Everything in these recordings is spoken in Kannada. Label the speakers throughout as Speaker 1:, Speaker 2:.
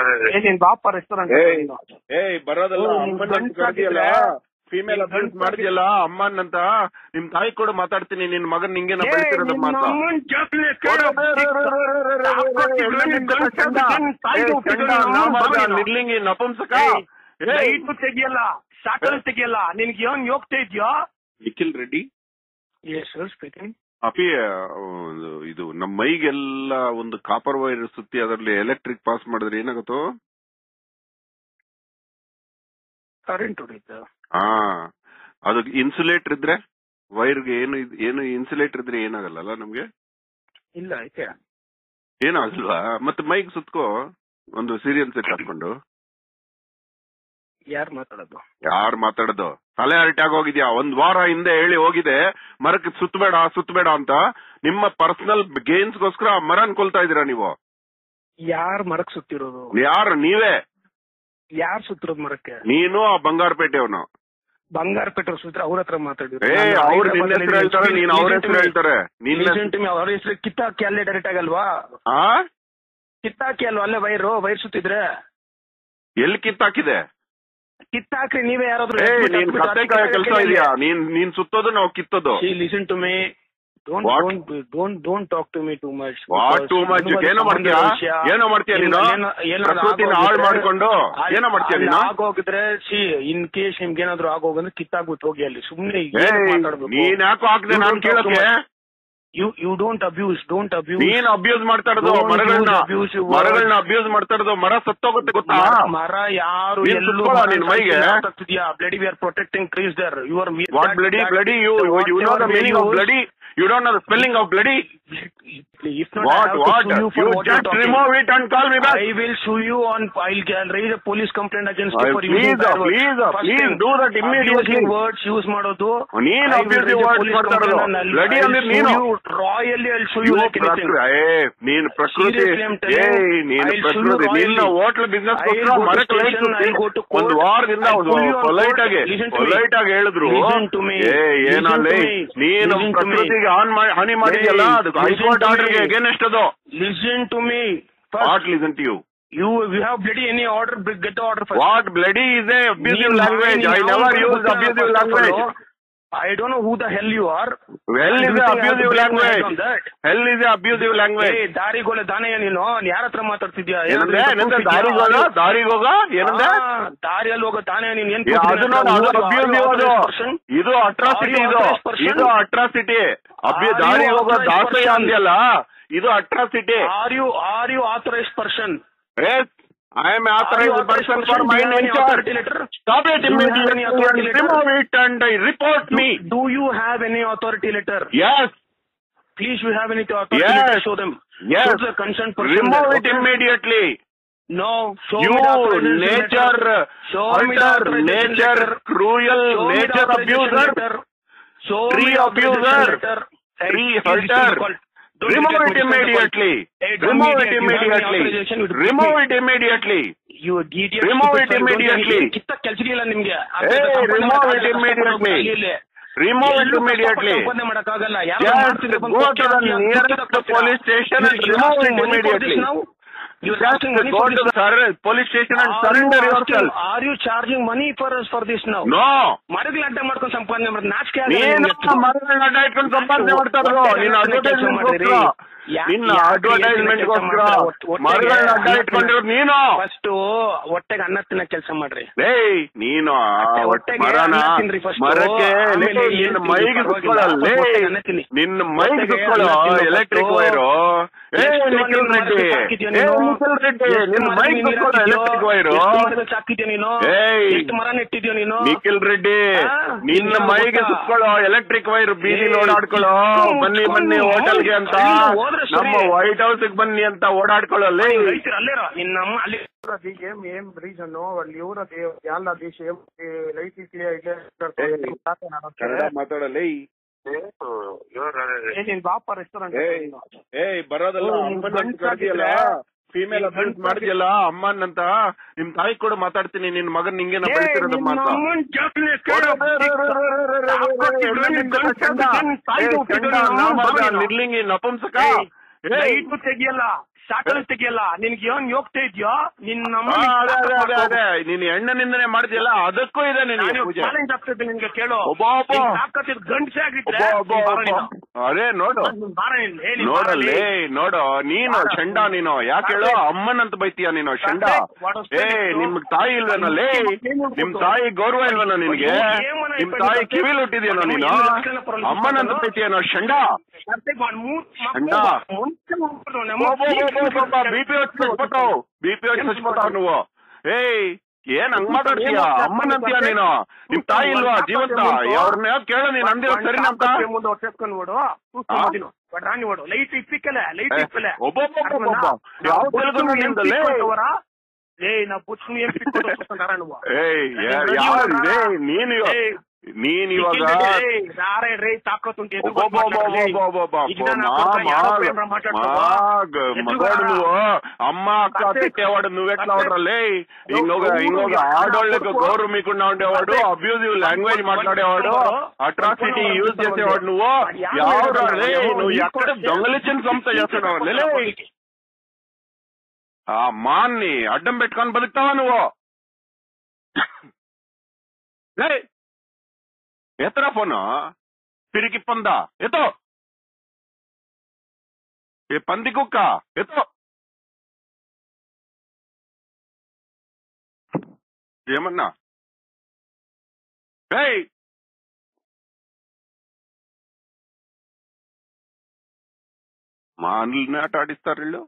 Speaker 1: ನೀನ್ ಬಾಪ ರೆಸ್ಟೋರೆಂಟ್
Speaker 2: ಬರೋದಲ್ಲ ಅಮ್ಮನ ಕರೆದಿಯಲ್ಲ, ಫೀಮೇಲ್ ಅಬ್ಯೂಸ್ ಮಾಡಿದ್ಯಲ್ಲ ಅಮ್ಮನ್ ಅಂತ ನಿಮ್ ತಾಯಿ ಕೂಡ ಮಾತಾಡ್ತೀನಿ. ನಿನ್ ಮಗನ್ ನಿಂಗೇನ ಬೆಳೆಸಿರೋದು ಮಾತಾ ನಿರ್ಲಿಂಗಿ ನಪುಂಸಕ
Speaker 1: ತೆಗಿಯಲ್ಲ, ಶಾಕಲ್ ತೆಗಿಯಲ್ಲ. ನಿನ್ಗೆ ಏನ್ ಯೋಗ್ತಾ ಇದ್ಯೋ?
Speaker 2: ನಿಖಿಲ್ ರೆಡ್ಡಿ ಅಪಿ ಇದು ನಮ್ಮ ಮೈಗೆಲ್ಲ ಒಂದು ಕಾಪರ್ ವೈರ್ ಸುತ್ತಿ ಅದರಲ್ಲಿ ಎಲೆಕ್ಟ್ರಿಕ್ ಪಾಸ್ ಮಾಡಿದ್ರೆ ಏನಾಗುತ್ತೋ?
Speaker 1: ಕರೆಂಟ್ ಹೊಡಿತು.
Speaker 2: ಅದು ಇನ್ಸುಲೇಟರ್ ಇದ್ರೆ ವೈರ್ಗೆ ಏನು ಇನ್ಸುಲೇಟರ್ ಇದ್ರೆ ಏನಾಗಲ್ಲ ನಮ್ಗೆ?
Speaker 1: ಇಲ್ಲ ಐತೆ,
Speaker 2: ಏನಾಗಲ್ವಾ? ಮತ್ತೆ ಮೈಗ್ ಸುತ್ಕೋ ಒಂದು ಸೀರಿಯಲ್ ಸೆಟ್ ಹಾಕೊಂಡು.
Speaker 1: ಯಾರು
Speaker 2: ಮಾತಾಡೋದು? ತಲೆ ಅರಟಾಗಿ ಹೋಗಿದ್ಯಾ? ಒಂದ್ ವಾರ ಹಿಂದೆ ಹೇಳಿ ಹೋಗಿದೆ ಮರಕ್ಕೆ ಸುತ್ತಬೇಡ ಅಂತ. ನಿಮ್ಮ ಪರ್ಸನಲ್ ಗೇನ್ಸ್ಗೋಸ್ಕರ ಮರ ಅನ್ಕೊಳ್ತಾ ಇದೀರಾ ನೀವು?
Speaker 1: ಯಾರು ಮರಕ್ ಸುತ್ತಿರೋದು?
Speaker 2: ಯಾರು? ನೀವೇ.
Speaker 1: ಯಾರು ಸುತ್ತಿರೋದು ಮರಕ್ಕೆ?
Speaker 2: ನೀನು ಆ ಬಂಗಾರಪೇಟೆಯವನು.
Speaker 1: ಬಂಗಾರಪೇಟೆ ಸುತ್ತ ಅವ್ರ ಹತ್ರ ಮಾತಾಡಿದ್ರು.
Speaker 2: ಅವ್ರು ನಿನ್ನ ಹೆಸರು ಹೇಳ್ತಾರೆ, ನೀನ್ ಅವ್ರ ಹೆಸರು ಹೇಳ್ತಾರೆ.
Speaker 1: ಅವ್ರ ಹೆಸರು ಕಿತ್ತಾಕಿ ಅಲ್ಲೇ ಡೈರೆಕ್ಟ್ ಆಗಲ್ವಾ? ಕಿತ್ತಾಕಿ ಅಲ್ವಾ ಅಲ್ಲೇ ವೈರ್ ಸುತ್ತಿದ್ರೆ?
Speaker 2: ಎಲ್ಲಿ ಕಿತ್ತಾಕಿದೆ?
Speaker 1: ಕಿತ್ತಾಕ್ರಿ ನೀವೇ ಯಾರಾದ್ರೂ.
Speaker 2: ನೀನ್ ಕತ್ತೆಕಾಯ ಕೆಲಸ ಇದೆಯಾ? ನೀನ್ ಸುತ್ತೋದು ನಾವು ಕಿತ್ತೋದು.
Speaker 1: Listen to me, don't talk to me too much.
Speaker 2: What too much? ಏನೋ ಮಾಡ್ತೀಯಾ ನೀನು? ಪ್ರಕೃತಿನ ಹಾಳು ಮಾಡ್ಕೊಂಡು ಏನೋ ಮಾಡ್ತೀಯ ನೀನು?
Speaker 1: ಆಗೋಗಿದ್ರೆ ಇನ್ ಕೇಸ್ ನಿಮ್ಗೆ ಏನಾದ್ರು ಆಗೋಗಂದ್ರೆ ಕಿತ್ತಾಗ್ಬಿಟ್ಟು ಹೋಗಿ ಅಲ್ಲಿ ಸುಮ್ನೆ ಮಾತಾಡ್ಬೇಕು.
Speaker 2: ನೀನ್ ಯಾಕೋ ಹಾಕ್ದೆ ನಾನು ಕೇಳಕ್ಕೆ?
Speaker 1: You don't abuse.
Speaker 2: ನೀನ್ ಅಬ್ಯೂಸ್ ಮಾಡ್ತಾ ಇರೋದು ಮರಗಳನ್ನ ಅಬ್ಯೂಸ್ ಮಾಡ್ತಾ ಇರೋದು. ಮರ ಸತ್ತೋಗುತ್ತೆ ಗೊತ್ತಾ?
Speaker 1: ಮರ ಯಾರು
Speaker 2: ನಿನ್ ಮೈಗೆ
Speaker 1: bloody. We are protecting trees there. You are
Speaker 2: what bloody? You know the meaning of bloody? You don't know the spelling of bloody?
Speaker 1: If not,
Speaker 2: what? You just remove it and call me back.
Speaker 1: I will sue you on. I'll raise a police complaint against you for
Speaker 2: using bad words. Please do that immediately.
Speaker 1: Abusing words use ಮಾಡೋದು.
Speaker 2: ನೀನು abusive words ಮಾಡ್ತಾ ಇರೋದು. bloody ಅಂದ್ರೆ ನೀನು.
Speaker 1: Royally I'll sue you like anything.
Speaker 2: ನೀನು ಪ್ರಕೃತಿ. ನೀನು ಪ್ರಕೃತಿ. ನಿನ್ನ ಹೋಟೆಲ್ ಬಿಸ್ನೆಸ್ ಗೋಸ್ಕರ ಮರಕ್ಕೆ ಒಂದು ವಾರದಿಂದ ಪೊಲೈಟ್ ಆಗಿ ಹೇಳಿದ್ರು. ಏನಲ್ಲ ನೀನು ಪ್ರಕೃತಿಗೆ ಹಾನಿ ಮಾಡಿದ್ಯಲ್ಲ, ಅದು ಹೈಕೋರ್ಟ್ ಆರ್ಡರ್ಗೆ ಅಗೇನ್ಸ್ಟ್ ಅದು.
Speaker 1: Listen to me.
Speaker 2: What listen to you?
Speaker 1: You have bloody any order? Get the order first.
Speaker 2: What bloody is a abusive language? I never use abusive language.
Speaker 1: I don't know who the hell you are.
Speaker 2: Hell is a abusive language. Hell is a abusive language.
Speaker 1: ದಾರಿಗೋಲ Danayya ನೀನು ಯಾರ ಹತ್ರ ಮಾತಾಡ್ತಿದ್ಯಾ?
Speaker 2: ದಾರಿಗೋಗ ಏನಂದ?
Speaker 1: ದಾರಿಯಲ್ಲಿ ಹೋಗೋ ದಾನಯ್ಯ ನೀನು ಏನ್?
Speaker 2: ಇದು ಅಟ್ರಾಸಿಟಿ. ಇದು ಅಟ್ರಾಸಿಟಿ. ದಾರಿ ಹೋಗೋ ದಾಸಯ್ಯ ಅಂದ್ಯಲ್ಲ, ಇದು atrocity.
Speaker 1: Are you authorized person?
Speaker 2: Yes, I am authorized person for my nature. Stop it immediately. Remove it and report me.
Speaker 1: Do you have any authority letter?
Speaker 2: Yes.
Speaker 1: Please, you have any authority letter? Show them.
Speaker 2: Yes.
Speaker 1: Show the concerned person.
Speaker 2: Remove it immediately.
Speaker 1: No. Show
Speaker 2: you
Speaker 1: me the authorization
Speaker 2: nature
Speaker 1: letter. Show me the authorization
Speaker 2: nature
Speaker 1: letter.
Speaker 2: Cruel nature abuser. Tree abuser. Tree hurter. Remove it immediately. Remove it immediately. Remove it immediately.
Speaker 1: You idiot.
Speaker 2: Remove it immediately.
Speaker 1: ಕಿತ್ತ ಕೆಲಸಗಿಲ್ಲ ನಿಮಗೆ.
Speaker 2: Remove it immediately. Remove it immediately.
Speaker 1: ಸಂಪಾದನೆ ಮಾಡಕ್ಕಾಗಲ್ಲ.
Speaker 2: Just go to the nearest police station and remove it immediately.
Speaker 1: You are asking money
Speaker 2: go to the police station and surrender yourself.
Speaker 1: Are you charging money for us for this now?
Speaker 2: No.
Speaker 1: ಮರಗಳ ಅಡ್ಡ ಮಾಡ್ಕೊಂಡು ಸಂಪಾದನೆ ಮಾಡ್ತಾರೆ. ನಾಚಿಕೆ
Speaker 2: ನೀನು ಮರಗಳ ಅಡ್ಡ ಇಟ್ಕೊಂಡು ಸಂಪಾದನೆ ಮಾಡ್ತಾ ಇರೋ. ನಿನ್ನ ಅಡ್ವರ್ಟೈಸ್ಮೆಂಟ್ಗೋಸ್ಕರ ಮರಗಳನ್ನ ಅಡ್ಡ ಇಟ್ಕೊಂಡಿರೋದು ನೀನು.
Speaker 1: ಫಸ್ಟ್ ಹೊಟ್ಟೆಗೆ ಅನ್ನ ತಿನ್ನ ಕೆಲಸ ಮಾಡ್ರಿ.
Speaker 2: ನೀನು ಮರಕ್ಕೆ ನಿನ್ನ ಮೈಗೆ ಸುತ್ಕೊಳ್ಳಲ್ಲ. ನಿನ್ನ ಮೈಗೆ ಸುತ್ಕೊಳ್ಳೋ ಎಲೆಕ್ಟ್ರಿಕ್ ವೈರು. ನಿಖಿಲ್ ರೆಡ್ಡಿ ನಿನ್ನ ಮೈಗೆ ಸುತ್ಕೊಳ್ಳೋ ಎಲೆಕ್ಟ್ರಿಕ್ ವೈರು.
Speaker 1: ಮರ ನೆಟ್ಟಿದ್ಯೋ ನೀನು?
Speaker 2: ನಿಖಿಲ್ ರೆಡ್ಡಿ ನಿನ್ನ ಮೈಗೆ ಸುತ್ಕೊಳ್ಳೋ ಎಲೆಕ್ಟ್ರಿಕ್ ವೈರ್ ಬೀದಿ ಓಡಾಡ್ಕೊಳ್ಳೋ. ಬನ್ನಿ ಹೋಟೆಲ್ಗೆ ಅಂತ, ನಮ್ಮ ವೈಟ್ ಹೌಸ್ ಬನ್ನಿ ಅಂತ ಓಡಾಡ್ಕೊಳ್ಳಲ್ಲ.
Speaker 1: ನಮ್ಮ ಅಲ್ಲಿ
Speaker 3: ఏం రీజన్ వాళ్ళు ఎవరు వాళ్ళ దేశ లైట్
Speaker 2: ಮಾತಾಡಲ್ಲ.
Speaker 3: ನೀನ್ ಬಾಪ ರೆಸ್ಟೋರೆಂಟ್
Speaker 2: ಬರೋದಲ್ಲ ಅಮ್ಮನ ಕರೆದಿಯಲ್ಲ, ಫೀಮೇಲ್ ಅಬ್ಯೂಸ್ ಮಾಡಿದ್ಯಲ್ಲ ಅಮ್ಮನ್ ಅಂತ ನಿಮ್ ತಾಯಿ ಕೂಡ ಮಾತಾಡ್ತೀನಿ. ನಿನ್ ಮಗನ್ ನಿಂಗೇನ ಬೆಳೆಸಿರೋದು ಮಾತಾ ನಿರ್ಲಿಂಗಿ ನಪುಂಸಕ
Speaker 1: ತೆಗಿಯಲ್ಲ, ಶಾರ್ಟ್ ತೆಗಿಯಲ್ಲ ನಿನ್ಗೆ ಏನ್ ಹೋಗ್ತಾ ಇದ್ಯೋ ನಿನ್ನ
Speaker 2: ಅದೇ ನೀನ್ ಹೆಣ್ಣನಿಂದನೇ ಮಾಡ್ತಿಯಲ್ಲ ಅದಕ್ಕೂ ಇದೆ ನಿನಗೆ ಪೂಜೆ.
Speaker 1: ಚಾಲೆಂಜ್ ಆಗ್ತದೆ ನಿನ್ಗೆ ಕೇಳು. ಗಂಡಸೆ ಆಗಿದ್ರೆ
Speaker 2: ಅದೇ ನೋಡು ನೋಡಲ್ಲಿ ನೋಡು ನೀನು ಶಂಡ ನೀನು ಯಾಕೆ ಹೇಳು ಅಮ್ಮನಂತ ಬೈತೀಯ ನೀನು ಶಂಡ. ನಿಮ್ ತಾಯಿ ಇಲ್ವೇನಲ್ಲೇ ನಿಮ್ ತಾಯಿ ಗೌರವ ಇಲ್ವೇನೋ ನಿನ್ಗೆ ನಿಮ್ ತಾಯಿ ಕಿವಿಲ್ ಹುಟ್ಟಿದ್ಯೇನೋ ನೀನು ಅಮ್ಮನಂತ ಬೈತೀಯನೋ ಶಂಡ ಶಂಡ. ಬಿಪಿ ಹಚ್ಚಿಸ್ಬಿಟ್ಟಾವ್ ನೀವು. ಏನ್ ಹಂಗ್ ಮಾತಾಡ್ತೀಯ ಅಮ್ಮನಂತೀಯ ನೀನು ನಿಮ್ ತಾಯಿ ಇಲ್ವಾ ಜೀವಂತ ಅವ್ರನ್ನ ಕೇಳ ನೀನ್ ಅಂದಿರೋ ಸರಿ ಅಂತ
Speaker 1: ಲೈಟ್ ಇಪ್ಪಿಕ್ಕಲೆ
Speaker 2: ಒಬ್ಬೊಬ್ಬ ಯಾವ ತೆಲುಗು ನಿಮ್ದಲ್ಲೇ ನೀನು ನೀನ್ ಇವಾಗ ಮಗಡ್ ನೀವು ಅಮ್ಮ ಅಕ್ಕ ತಿಟ್ಟೆ ಅವಾರ್ಡ್ నువ్వెట్లా ఆడరాలే ఇంకొక ఆడోళ్ళకు గౌరవ మీకుండా ఉండేవాడు అబ్యూజివ్ లాంగ్వేజ్ మాట్లాడేవాడు అట్రాసిటీ యూజ్ చేసేవాడు నువ్వు ఎవరాలే నువ్వు ఎక్కడ దొంగలిచ్చిన సంస్థ చేస్తున్నావు లే ఆ మాన్ని అడ్డం పెట్టుకొని బతుకుతావా నువ్వు లే ఎత్తరా ఫోన్ పిరికి పందా ఎత్తో ఏ పంది కుక్క ఎత్తో ఏమన్నా మా అన్నిల్ని ఆట ఆడిస్తారు వీళ్ళు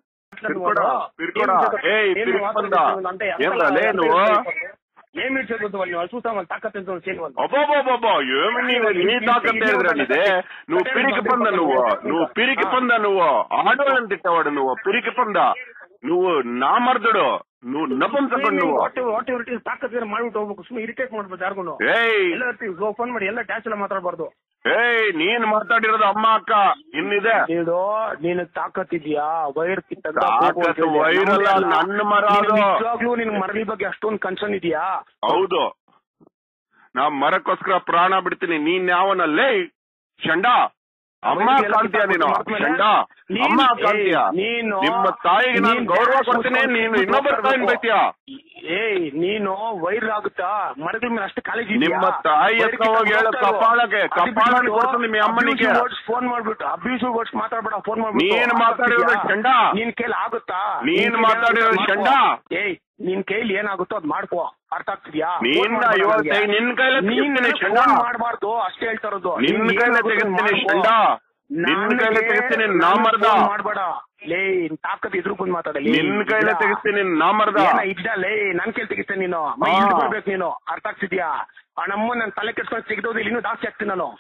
Speaker 2: ఏమలే నువ్వు
Speaker 1: ఏమి చూస్తామని తాకత్
Speaker 2: అబ్బోబోబోబో ఏమి నీ తాకత్ ఏదిరానిదే నువ్వు పిరికి పంద నువ్వు పిరికి పంద నువ్వు ఆడోళ్ళని తిట్టేవాడు నువ్వు పిరికి పంద నువ్వు నా మర్దుడు నువ్వు ನಪುಂಸಕರು ನೀವು
Speaker 1: ವಾಟ್ ತಾಕತ್ ಮಾಡ್ಬಿಟ್ಟು ಹೋಗ್ಬೇಕು ಸುಮ್ಮನೆ ಇರಿಟೇಟ್ ಮಾಡ್ಬೋದು ಯಾರಿಗೂ ಎಲ್ಲ ಫೋನ್ ಮಾಡಿ ಎಲ್ಲ ಟ್ಯಾಚ್ ಎಲ್ಲ ಮಾತಾಡಬಾರ್ದು.
Speaker 2: ನೀನ್ ಮಾತಾಡಿರೋದು ಅಮ್ಮ ಅಕ್ಕ ಇನ್ನಿದೆ
Speaker 1: ನೀನು ತಾಕತ್ ಇದೆಯಾ ವೈರ್
Speaker 2: ವೈರಲ್ಲ ನನ್ನ ಮರ
Speaker 1: ನಿಜವಾಗ್ಲೂ ನಿನ್ ಮರಳಿ ಬಗ್ಗೆ ಅಷ್ಟೊಂದು ಕನ್ಸರ್ನ್ ಇದೆಯಾ?
Speaker 2: ಹೌದು ನಾ ಮರಕ್ಕೋಸ್ಕರ ಪ್ರಾಣ ಬಿಡ್ತೀನಿ ನೀನ್ ಯಾವನಲ್ಲೇ ಶಂಡ ಅಮ್ಮ ಕಾಣ್ತೀಯ ನೀನು ಶಂಡ ಅಮ್ಮ ಕಾಣ್ತೀಯ ನಿಮ್ಮ ತಾಯಿಗೆ ನಾನು ಗೌರವ ಕೊಡ್ತೀನಿ ನೀನು ಇನ್ನೊಬ್ಬರ ತಾಯಿನ ಬೈತೀಯ
Speaker 1: ನೀನು ವೈರ್ ಆಗುತ್ತಾ ಮರಗಳ ಮೇಲೆ ಅಷ್ಟು ಕಾಲೇಜ್
Speaker 2: ನಿಮ್ಮ ತಾಯಿ ಹತ್ರ ಹೋಗಿ ಹೇಳು ಕಪಾಳಕ್ಕೆ ಕೊಡ್ತೀನಿ ನಿಮ್ಮ ಅಮ್ಮನಿಗೆ
Speaker 1: ಫೋನ್ ಮಾಡ್ಬಿಟ್ಟು ಅಬ್ಯೂಸಿವ್ ವರ್ಡ್ಸ್ ಮಾತಾಡ್ಬೇಡ ಫೋನ್ ಮಾಡ್ಬಿಟ್ಟು
Speaker 2: ನೀನ್ ಮಾತಾಡಿರೋದು ಶಂಡ
Speaker 1: ನಿನ್ ಕೈಲಿ ಆಗುತ್ತಾ
Speaker 2: ನೀನ್ ಮಾತಾಡಿರೋದು ಶಂಡ
Speaker 1: ನಿನ್ ಕೈಲಿ ಏನಾಗುತ್ತೋ ಅದ್ ಮಾಡ್ಕೋ ಅರ್ಥ ಆಗ್ತಿದ್ಯಾ?
Speaker 2: ನಿನ್ ಕೈಲಿ
Speaker 1: ಮಾಡ್ಬಾರ್ದು ಅಷ್ಟೇ ಹೇಳ್ತಾ ಇರೋದು.
Speaker 2: ನಿನ್ ಕೈಲಿ ತೆಗಿಸ್ತೀನಿ ಶಂಡ ನಿನ್ ಕೈಲಿ ತೆಗಿಸ್ತೀನಿ ನಾ ಮರ್ದ
Speaker 1: ಮಾಡ್ಬೇಡ ಲೇ ತಾಕತ್ ಎದುರು ಬಂದ್ ಮಾತಾಡಲಿ
Speaker 2: ನಿನ್ ಕೈಲೇ ತೆಗಿಸ್ತೀನಿ ನಾ ಮರ್ದ
Speaker 1: ಇದ್ದಲೇ ನನ್ ಕೈಲಿ ತೆಗಿಸ್ತೇನೆ ನೀನು ಬರ್ಬೇಕು ನೀನು ಅರ್ಥ ಆಗ್ತಿದ್ಯಾ? ಆ ನಮ್ಮ ನನ್ ತಲೆ ಕೆಡ್ಸ್ಕೊಂಡು ತೆಗೆದೋದು ಇಲ್ಲಿ ಇನ್ನೂ ಜಾಸ್ತಿ ಆಗ್ತೀನಿ ನಾನು.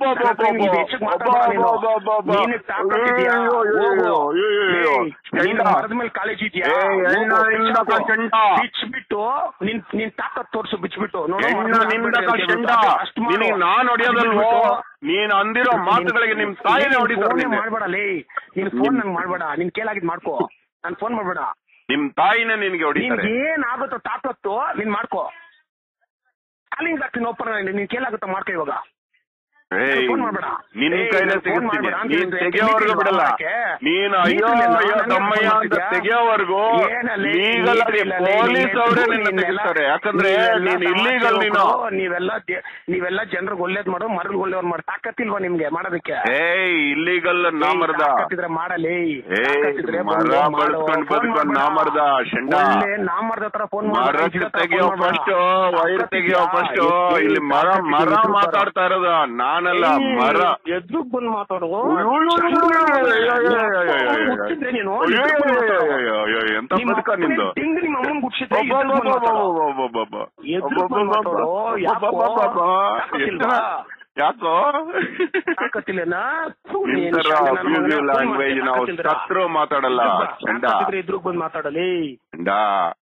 Speaker 1: ಮರದ ಮೇಲೆ ಕಾಲೇಜ್ ಇದೆಯಾ ಬಿಚ್ಬಿಟ್ಟು ನಿನ್ ತಾಕತ್ ತೋರ್ಸು ಬಿಚ್ಬಿಟ್ಟು
Speaker 2: ನಾನ್ ಹೊಡಿಯೋದಲ್ವೋ ನೀನ್ ಅಂದಿರೋ ಮಾತುಗಳಿಗೆ ನಿಮ್ ತಾಯಿನೇ ಹೊಡಿತಾರೆ.
Speaker 1: ಮಾಡ್ಬೇಡಲೇ ನೀನ್ ಫೋನ್ ನಂಗೆ ಮಾಡ್ಬೇಡ ನಿನ್ ಕೇಳಾಗಿದ್ ಮಾಡ್ಕೋ ನನ್ ಫೋನ್ ಮಾಡ್ಬೇಡ
Speaker 2: ನಿಮ್ ತಾಯಿನೇ ನಿನ್ಗೆ ಹೊಡಿತಾರೆ.
Speaker 1: ಏನಾಗುತ್ತೋ ತಾಕತ್ತು ನೀನ್ ಮಾಡ್ಕೋ ಕಾಲಿಂಗ್ ಆಗ್ತೀನಿ ಓಪನ್ ನೀನ್ ಕೇಳಾಗುತ್ತ ಮಾಡ್ಕೋ ಇವಾಗ
Speaker 2: ನಿನ್ ಕೈಲೇ ತೆಗಿಸ್ತೀನಿ ನೀನ್ ತೆಗಿಯೋವರೆಗೂ ಬಿಡಲ್ಲ ನೀನ್ ಅಯ್ಯೋ ಅಯ್ಯೋ ತಮ್ಮಯ್ಯ ಅಂತ ತೆಗಿಯೋವರೆಗೂ ಲೀಗಲ್ ಆಗಿ ಪೊಲೀಸ್ ಅವರೇ ನಿನ್ನ ತೆಗಿಸ್ತಾರೆ. ಯಾಕಂದ್ರೆ ನೀನ್ ಇಲ್ಲೀಗಲ್
Speaker 1: ನೀವೆಲ್ಲ ಜನರಿಗೆ ಒಳ್ಳೇದ್ ಮಾಡೋ ಮರಲ್ ಒಳ್ಳೆಯವ್ರು ಮಾಡಿ ತಾಕತ್ತಿಲ್ವಾ ನಿಮ್ಗೆ ಮಾಡೋದಕ್ಕೆ?
Speaker 2: ಇಲ್ಲಿಗಲ್ ನಾ ಮರ್ದ
Speaker 1: ಮಾಡಲಿ
Speaker 2: ಮರ ಬಳಸ್ಕೊಂಡ್ ಬದುಕೊಂಡ್ ನಾ ಮರ್ದ ಶಂಡ
Speaker 1: ನಾ ಮರ್ದ ಹತ್ರ ಫೋನ್
Speaker 2: ಮರ ತೆಗಿಯೋ ಫಸ್ಟ್ ವೈರ್ ತೆಗಿಯೋ ಫಸ್ಟ್ ಇಲ್ಲಿ ಮರ ಮಾತಾಡ್ತಾ ಇರೋದು ನಾನಲ್ಲ ಮರ
Speaker 1: ಎದ್ರು ಬಂದು ಮಾತಾಡೋ
Speaker 2: ಎಂತ ಬದುಕ ನಿಂದು
Speaker 1: ನಿಮ್ಮ ಅಮ್ಮನ್ ಗುಡ್ಸಿದ್ದೆ
Speaker 2: ಯಾಕೋ ಲ್ಯಾಂಗ್ವೇಜ್ ನಾವು ಸತ್ರು ಮಾತಾಡಲ್ಲ
Speaker 1: ಎದ್ರು ಬಂದು ಮಾತಾಡಲಿ
Speaker 2: ಶಂಡ